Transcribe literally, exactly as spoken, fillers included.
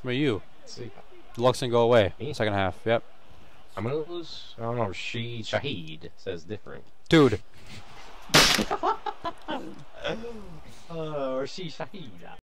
What about you? Let's see. Lux didn't go away. Me? Second half. Yep. I'm gonna lose. I don't know. She Shahid says different. Dude. uh, or she Shahid.